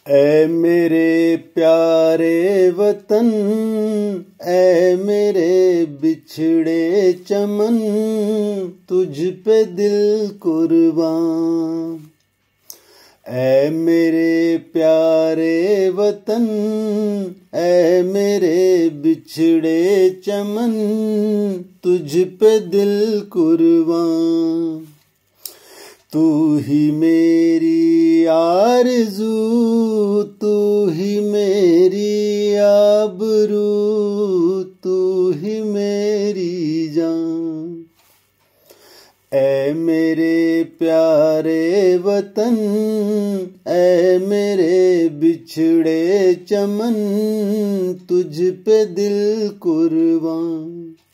ऐ मेरे प्यारे वतन, ऐ मेरे बिछड़े चमन, तुझ पे दिल कुर्बान। ऐ मेरे प्यारे वतन, ऐ मेरे बिछड़े चमन, तुझ पे दिल कुर्बान। तू ही मेरी आरज़ू, तू ही मेरी आबरू, तू ही मेरी जान। ऐ मेरे प्यारे वतन, ऐ मेरे बिछड़े चमन, तुझ पे दिल कुर्बान।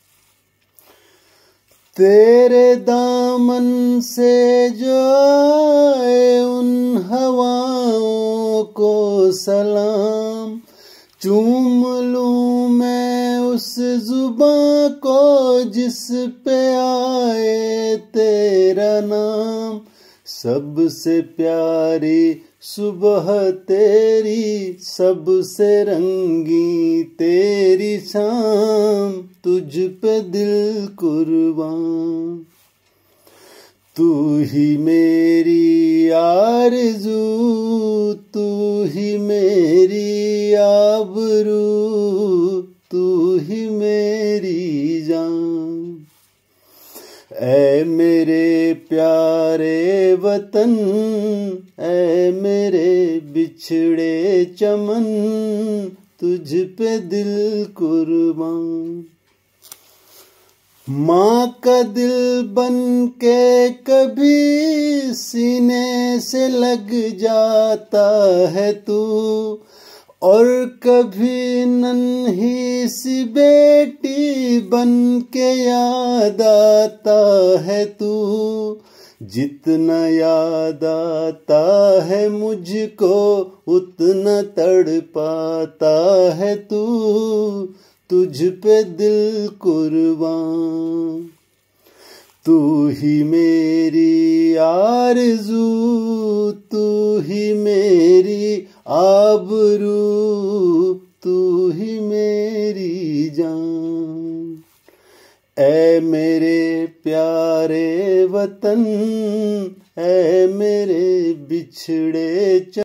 तेरे दामन से जो आए उन हवाओं को सलाम, चूम लूं मैं उस जुबां को जिस पे आए तेरा नाम। सबसे प्यारी सुबह तेरी, सबसे रंगी तेरी शाम, तुझ पे दिल कुर्बान। तू ही मेरी आरज़ू, तू ही मेरी आबरू, तू ही मेरी जान। ऐ मेरे प्यारे वतन, ऐ मेरे बिछड़े चमन, तुझ पे दिल कुर्बान। माँ का दिल बन के कभी सीने से लग जाता है तू, और कभी नन्ही सी बेटी बन के याद आता है तू। जितना याद आता है मुझको उतना तड़पाता है तू, तुझ पे दिल कुर्बान। तू ही मेरी आरज़ू, तू ही मेरी आबरू, तू ही मेरी जान। ऐ मेरे प्यारे वतन, ऐ मेरे बिछड़े